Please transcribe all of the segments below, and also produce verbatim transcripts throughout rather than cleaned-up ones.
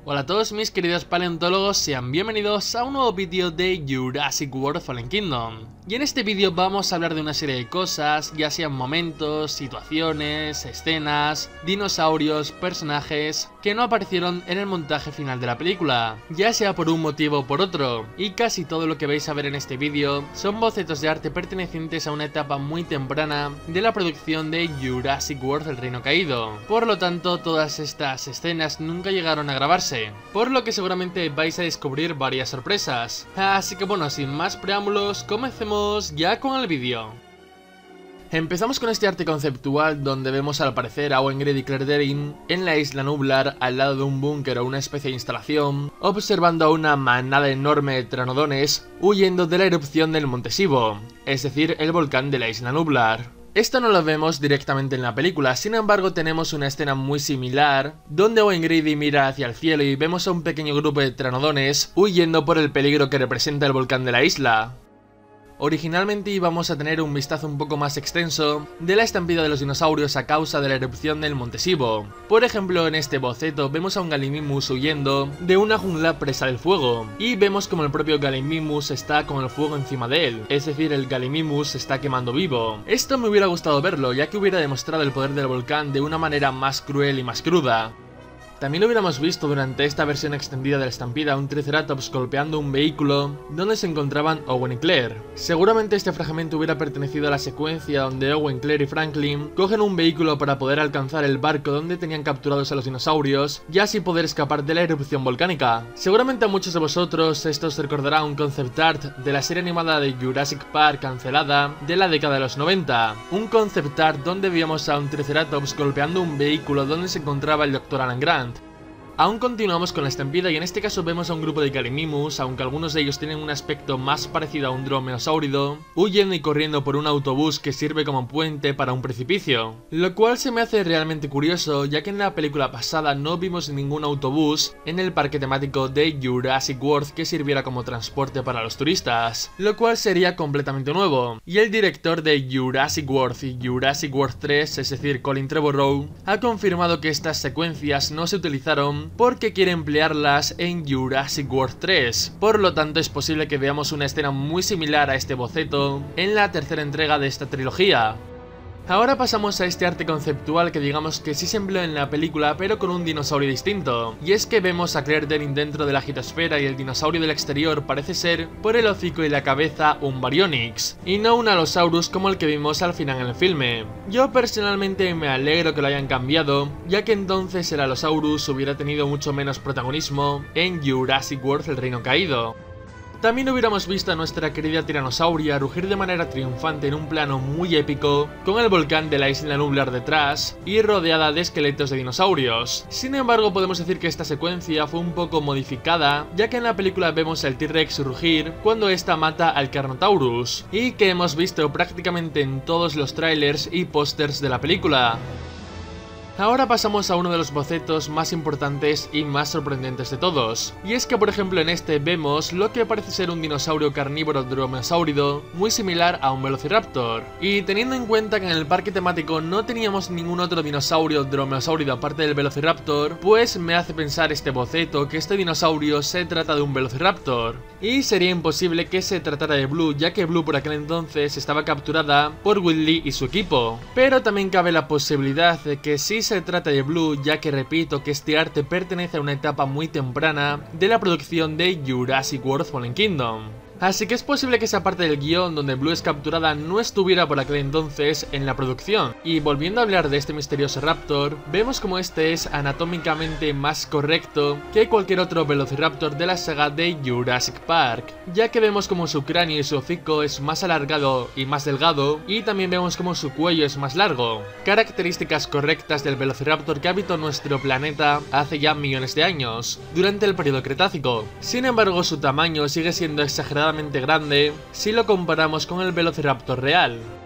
Hola a todos mis queridos paleontólogos, sean bienvenidos a un nuevo vídeo de Jurassic World Fallen Kingdom. Y en este vídeo vamos a hablar de una serie de cosas, ya sean momentos, situaciones, escenas, dinosaurios, personajes que no aparecieron en el montaje final de la película, ya sea por un motivo o por otro, y casi todo lo que vais a ver en este vídeo son bocetos de arte pertenecientes a una etapa muy temprana de la producción de Jurassic World El Reino Caído. Por lo tanto, todas estas escenas nunca llegaron a grabarse, por lo que seguramente vais a descubrir varias sorpresas. Así que bueno, sin más preámbulos, comencemos ya con el vídeo. Empezamos con este arte conceptual donde vemos al parecer a Owen Grady y Claire Derin en la isla Nublar al lado de un búnker o una especie de instalación, observando a una manada enorme de tranodones huyendo de la erupción del Monte Sibo, es decir, el volcán de la isla Nublar. Esto no lo vemos directamente en la película, sin embargo tenemos una escena muy similar, donde Owen Grady mira hacia el cielo y vemos a un pequeño grupo de tranodones huyendo por el peligro que representa el volcán de la isla. Originalmente íbamos a tener un vistazo un poco más extenso de la estampida de los dinosaurios a causa de la erupción del Monte Sibo. Por ejemplo, en este boceto vemos a un Gallimimus huyendo de una jungla presa del fuego, y vemos como el propio Gallimimus está con el fuego encima de él, es decir, el Gallimimus se está quemando vivo. Esto me hubiera gustado verlo, ya que hubiera demostrado el poder del volcán de una manera más cruel y más cruda. También lo hubiéramos visto durante esta versión extendida de la estampida un Triceratops golpeando un vehículo donde se encontraban Owen y Claire. Seguramente este fragmento hubiera pertenecido a la secuencia donde Owen, Claire y Franklin cogen un vehículo para poder alcanzar el barco donde tenían capturados a los dinosaurios y así poder escapar de la erupción volcánica. Seguramente a muchos de vosotros esto os recordará un concept art de la serie animada de Jurassic Park cancelada de la década de los noventa. Un concept art donde vimos a un Triceratops golpeando un vehículo donde se encontraba el doctor Alan Grant. Aún continuamos con la estampida y en este caso vemos a un grupo de Gallimimus, aunque algunos de ellos tienen un aspecto más parecido a un dromeosáurido, huyendo y corriendo por un autobús que sirve como puente para un precipicio. Lo cual se me hace realmente curioso, ya que en la película pasada no vimos ningún autobús en el parque temático de Jurassic World que sirviera como transporte para los turistas, lo cual sería completamente nuevo. Y el director de Jurassic World y Jurassic World tres, es decir, Colin Trevorrow, ha confirmado que estas secuencias no se utilizaron porque quiere emplearlas en Jurassic World tres, por lo tanto es posible que veamos una escena muy similar a este boceto en la tercera entrega de esta trilogía. Ahora pasamos a este arte conceptual que digamos que sí se empleó en la película pero con un dinosaurio distinto, y es que vemos a Claire Derin dentro de la gitosfera y el dinosaurio del exterior parece ser, por el hocico y la cabeza, un Baryonyx, y no un Allosaurus como el que vimos al final en el filme. Yo personalmente me alegro que lo hayan cambiado, ya que entonces el Allosaurus hubiera tenido mucho menos protagonismo en Jurassic World El Reino Caído. También hubiéramos visto a nuestra querida tiranosauria rugir de manera triunfante en un plano muy épico, con el volcán de la isla Nublar detrás y rodeada de esqueletos de dinosaurios. Sin embargo, podemos decir que esta secuencia fue un poco modificada, ya que en la película vemos al T-Rex rugir cuando esta mata al Carnotaurus, y que hemos visto prácticamente en todos los trailers y pósters de la película. Ahora pasamos a uno de los bocetos más importantes y más sorprendentes de todos, y es que por ejemplo en este vemos lo que parece ser un dinosaurio carnívoro dromeosáurido muy similar a un velociraptor, y teniendo en cuenta que en el parque temático no teníamos ningún otro dinosaurio dromeosáurido aparte del velociraptor, pues me hace pensar este boceto que este dinosaurio se trata de un velociraptor, y sería imposible que se tratara de Blue, ya que Blue por aquel entonces estaba capturada por Whitley y su equipo, pero también cabe la posibilidad de que sí se trata de Blue, ya que repito que este arte pertenece a una etapa muy temprana de la producción de Jurassic World Fallen Kingdom. Así que es posible que esa parte del guión donde Blue es capturada no estuviera por aquel entonces en la producción. Y volviendo a hablar de este misterioso raptor, vemos como este es anatómicamente más correcto que cualquier otro velociraptor de la saga de Jurassic Park, ya que vemos como su cráneo y su hocico es más alargado y más delgado, y también vemos como su cuello es más largo, características correctas del velociraptor que habitó nuestro planeta hace ya millones de años, durante el periodo Cretácico. Sin embargo, su tamaño sigue siendo exagerado grande si lo comparamos con el velociraptor real.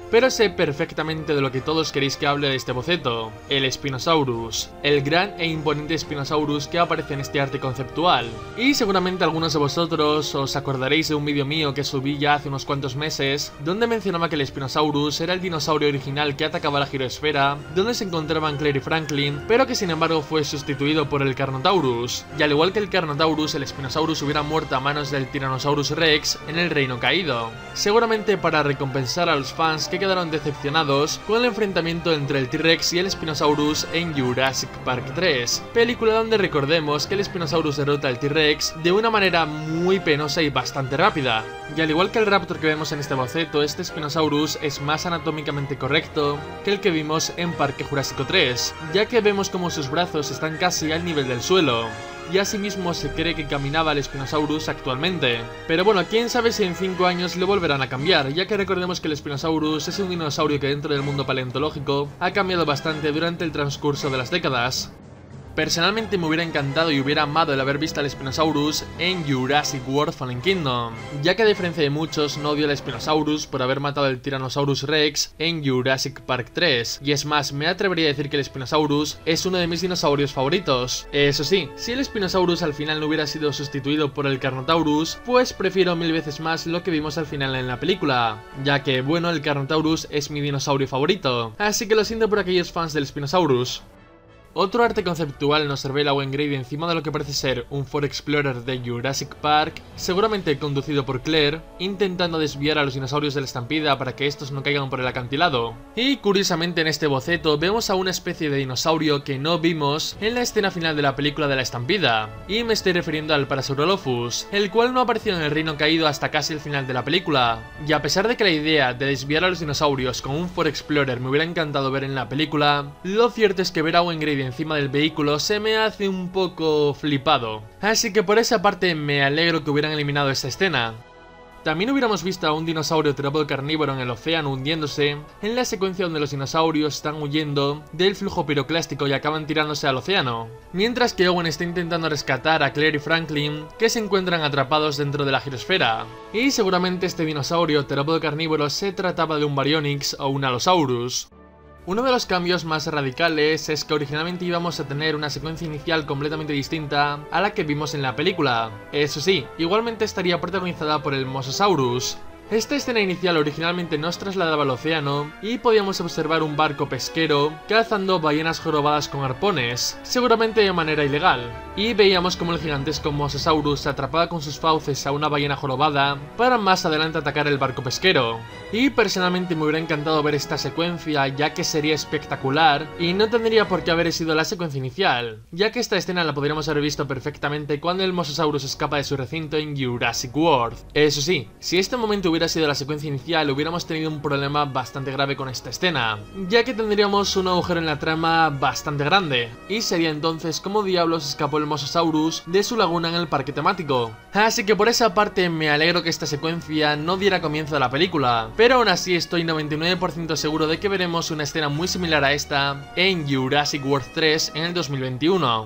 pero sé perfectamente de lo que todos queréis que hable de este boceto, el Spinosaurus, el gran e imponente Spinosaurus que aparece en este arte conceptual. Y seguramente algunos de vosotros os acordaréis de un vídeo mío que subí ya hace unos cuantos meses, donde mencionaba que el Spinosaurus era el dinosaurio original que atacaba la giroesfera, donde se encontraban Claire y Franklin, pero que sin embargo fue sustituido por el Carnotaurus, y al igual que el Carnotaurus, el Spinosaurus hubiera muerto a manos del Tyrannosaurus Rex en el Reino Caído, seguramente para recompensar a los fans que quedaron decepcionados con el enfrentamiento entre el T-Rex y el Spinosaurus en Jurassic Park tres, película donde recordemos que el Spinosaurus derrota al T-Rex de una manera muy penosa y bastante rápida. Y al igual que el Raptor que vemos en este boceto, este Spinosaurus es más anatómicamente correcto que el que vimos en Parque Jurásico tres, ya que vemos como sus brazos están casi al nivel del suelo, y asimismo se cree que caminaba el Spinosaurus actualmente. Pero bueno, quién sabe si en cinco años lo volverán a cambiar, ya que recordemos que el Spinosaurus es un dinosaurio que dentro del mundo paleontológico ha cambiado bastante durante el transcurso de las décadas. Personalmente me hubiera encantado y hubiera amado el haber visto al Spinosaurus en Jurassic World Fallen Kingdom, ya que a diferencia de muchos no odio al Spinosaurus por haber matado al Tyrannosaurus Rex en Jurassic Park tres, y es más, me atrevería a decir que el Spinosaurus es uno de mis dinosaurios favoritos. Eso sí, si el Spinosaurus al final no hubiera sido sustituido por el Carnotaurus, pues prefiero mil veces más lo que vimos al final en la película, ya que bueno, el Carnotaurus es mi dinosaurio favorito, así que lo siento por aquellos fans del Spinosaurus. Otro arte conceptual nos revela Wayne Grady encima de lo que parece ser un Ford Explorer de Jurassic Park, seguramente conducido por Claire, intentando desviar a los dinosaurios de la estampida para que estos no caigan por el acantilado. Y curiosamente en este boceto vemos a una especie de dinosaurio que no vimos en la escena final de la película de la estampida, y me estoy refiriendo al Parasaurolophus, el cual no apareció en el Reino Caído hasta casi el final de la película. Y a pesar de que la idea de desviar a los dinosaurios con un Ford Explorer me hubiera encantado ver en la película, lo cierto es que ver a Wayne Grady encima del vehículo se me hace un poco flipado, así que por esa parte me alegro que hubieran eliminado esta escena. También hubiéramos visto a un dinosaurio terópodo carnívoro en el océano hundiéndose, en la secuencia donde los dinosaurios están huyendo del flujo piroclástico y acaban tirándose al océano, mientras que Owen está intentando rescatar a Claire y Franklin, que se encuentran atrapados dentro de la girosfera. Y seguramente este dinosaurio terópodo carnívoro se trataba de un Baryonyx o un Allosaurus. Uno de los cambios más radicales es que originalmente íbamos a tener una secuencia inicial completamente distinta a la que vimos en la película. Eso sí, igualmente estaría protagonizada por el Mosasaurus. Esta escena inicial originalmente nos trasladaba al océano y podíamos observar un barco pesquero cazando ballenas jorobadas con arpones, seguramente de manera ilegal, y veíamos como el gigantesco Mosasaurus atrapaba con sus fauces a una ballena jorobada para más adelante atacar el barco pesquero. Y personalmente me hubiera encantado ver esta secuencia, ya que sería espectacular y no tendría por qué haber sido la secuencia inicial, ya que esta escena la podríamos haber visto perfectamente cuando el Mosasaurus escapa de su recinto en Jurassic World. Eso sí, si este momento hubiera sido la secuencia inicial, hubiéramos tenido un problema bastante grave con esta escena, ya que tendríamos un agujero en la trama bastante grande, y sería entonces cómo diablos escapó el Mosasaurus de su laguna en el parque temático. Así que por esa parte me alegro que esta secuencia no diera comienzo a la película, pero aún así estoy noventa y nueve por ciento seguro de que veremos una escena muy similar a esta en Jurassic World tres en el dos mil veintiuno.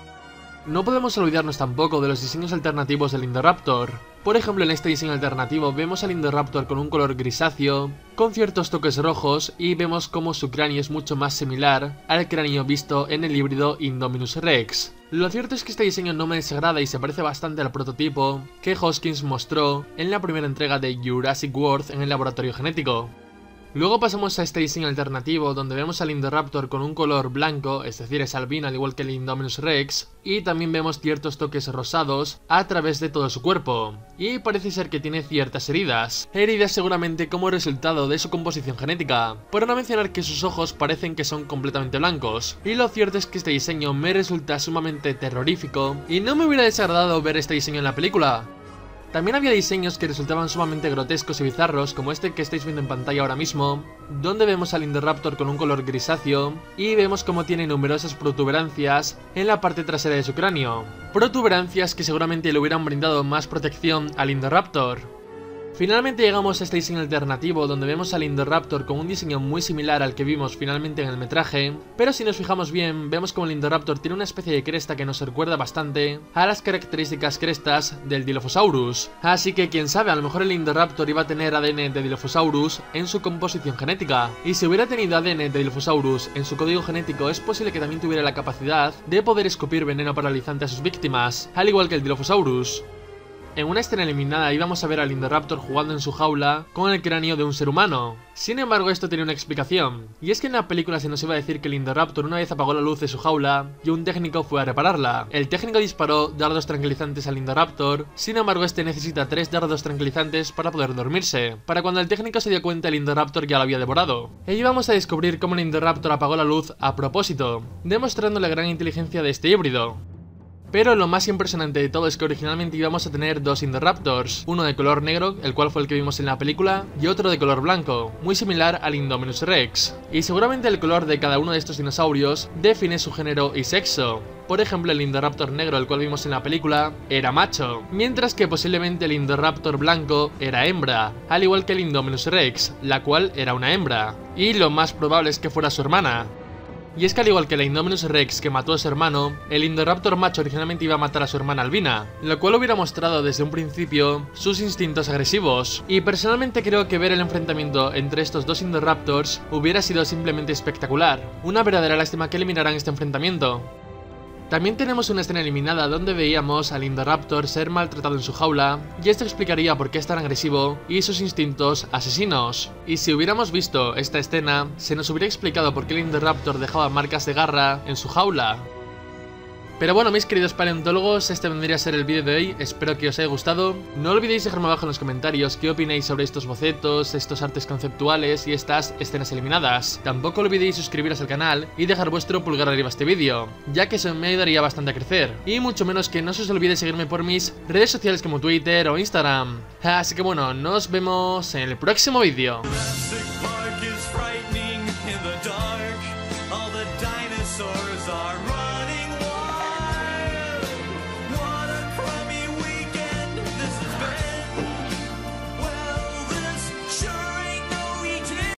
No podemos olvidarnos tampoco de los diseños alternativos del Indoraptor. Por ejemplo, en este diseño alternativo vemos al Indoraptor con un color grisáceo, con ciertos toques rojos, y vemos como su cráneo es mucho más similar al cráneo visto en el híbrido Indominus Rex. Lo cierto es que este diseño no me desagrada y se parece bastante al prototipo que Hoskins mostró en la primera entrega de Jurassic World en el laboratorio genético. Luego pasamos a este diseño alternativo donde vemos al Indoraptor con un color blanco, es decir, es albino al igual que el Indominus Rex, y también vemos ciertos toques rosados a través de todo su cuerpo, y parece ser que tiene ciertas heridas, heridas seguramente como resultado de su composición genética, por no mencionar que sus ojos parecen que son completamente blancos, y lo cierto es que este diseño me resulta sumamente terrorífico, y no me hubiera desagradado ver este diseño en la película. También había diseños que resultaban sumamente grotescos y bizarros, como este que estáis viendo en pantalla ahora mismo, donde vemos al Indoraptor con un color grisáceo y vemos como tiene numerosas protuberancias en la parte trasera de su cráneo. Protuberancias que seguramente le hubieran brindado más protección al Indoraptor. Finalmente llegamos a este diseño alternativo donde vemos al Indoraptor con un diseño muy similar al que vimos finalmente en el metraje, pero si nos fijamos bien vemos como el Indoraptor tiene una especie de cresta que nos recuerda bastante a las características crestas del Dilophosaurus, así que quién sabe, a lo mejor el Indoraptor iba a tener A D N de Dilophosaurus en su composición genética, y si hubiera tenido A D N de Dilophosaurus en su código genético es posible que también tuviera la capacidad de poder escupir veneno paralizante a sus víctimas, al igual que el Dilophosaurus. En una escena eliminada íbamos a ver al Indoraptor jugando en su jaula con el cráneo de un ser humano. Sin embargo, esto tiene una explicación, y es que en la película se nos iba a decir que el Indoraptor una vez apagó la luz de su jaula y un técnico fue a repararla. El técnico disparó dardos tranquilizantes al Indoraptor, sin embargo este necesita tres dardos tranquilizantes para poder dormirse. Para cuando el técnico se dio cuenta, el Indoraptor ya lo había devorado. E íbamos a descubrir cómo el Indoraptor apagó la luz a propósito, demostrando la gran inteligencia de este híbrido. Pero lo más impresionante de todo es que originalmente íbamos a tener dos Indoraptors, uno de color negro, el cual fue el que vimos en la película, y otro de color blanco, muy similar al Indominus Rex. Y seguramente el color de cada uno de estos dinosaurios define su género y sexo. Por ejemplo, el Indoraptor negro, el cual vimos en la película, era macho, mientras que posiblemente el Indoraptor blanco era hembra, al igual que el Indominus Rex, la cual era una hembra. Y lo más probable es que fuera su hermana. Y es que al igual que la Indominus Rex que mató a su hermano, el Indoraptor macho originalmente iba a matar a su hermana albina, lo cual hubiera mostrado desde un principio sus instintos agresivos. Y personalmente creo que ver el enfrentamiento entre estos dos Indoraptors hubiera sido simplemente espectacular. Una verdadera lástima que eliminaran este enfrentamiento. También tenemos una escena eliminada donde veíamos al Indoraptor ser maltratado en su jaula, y esto explicaría por qué es tan agresivo y sus instintos asesinos. Y si hubiéramos visto esta escena, se nos hubiera explicado por qué el Indoraptor dejaba marcas de garra en su jaula. Pero bueno, mis queridos paleontólogos, este vendría a ser el vídeo de hoy, espero que os haya gustado. No olvidéis dejarme abajo en los comentarios qué opináis sobre estos bocetos, estos artes conceptuales y estas escenas eliminadas. Tampoco olvidéis suscribiros al canal y dejar vuestro pulgar arriba a este vídeo, ya que eso me ayudaría bastante a crecer. Y mucho menos que no se os olvide seguirme por mis redes sociales como Twitter o Instagram. Así que bueno, nos vemos en el próximo vídeo.